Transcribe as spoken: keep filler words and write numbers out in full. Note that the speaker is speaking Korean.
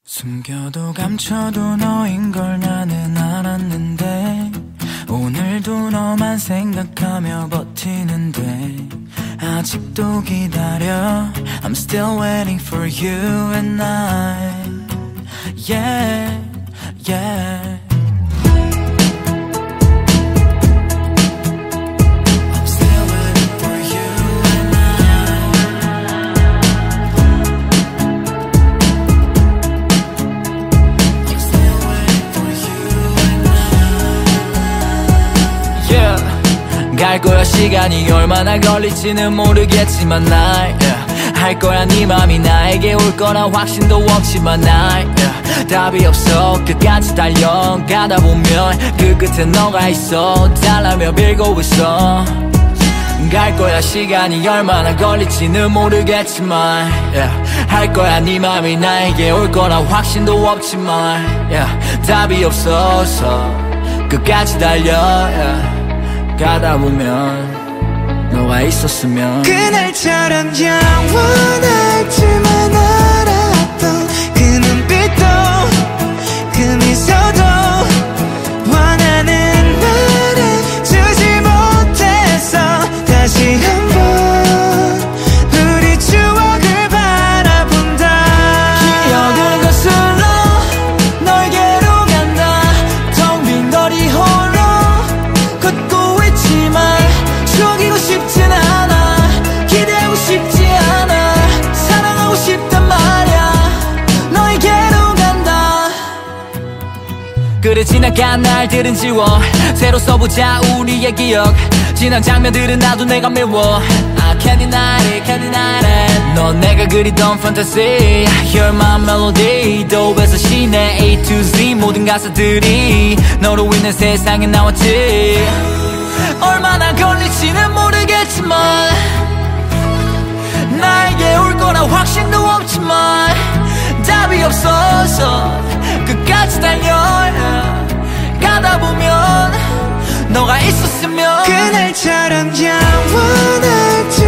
숨겨도 감춰도 너인 걸 나는 알았는데 오늘도 너만 생각하며 버티는데 아직도 기다려 I'm still waiting for you and I Yeah, yeah 갈 거야 시간이 얼마나 걸릴지는 모르겠지만 날 yeah. 할 거야 네 맘이 나에게 올 거란 확신도 없지만 날 yeah. 답이 없어 끝까지 달려가다 보면 그 끝에 너가 있어 달라며 빌고 있어 갈 거야 시간이 얼마나 걸릴지는 모르겠지만 yeah. 할 거야 네 맘이 나에게 올 거란 확신도 없지만 yeah. 답이 없어서 끝까지 달려 yeah. 가다 보면 너가 있었으면 그날처럼 영원할지만 알았던 그 눈빛도 그 미소도 원하는 말을 주지 못했어 다시 한번 우리 추억을 바라본다 기억을 거슬러 너에게로 간다 텅 빈 거리 홀로 걷고 속이고 싶진 않아 기대하고 싶지 않아 사랑하고 싶단 말야 너에게로 간다 그래 지나간 날들은 지워 새로 써보자 우리의 기억 지난 장면들은 나도 내가 미워 I can't deny it, can't deny it 넌 내가 그리던 fantasy You're my melody 도에서 시내 A to Z 모든 가사들이 너로 인해 세상에 나왔지 얼마나 걸릴지는 모르겠지만 나에게 올 거란 확신도 없지만 답이 없어서 끝까지 달려 가다 보면 너가 있었으면 그날처럼 영원할지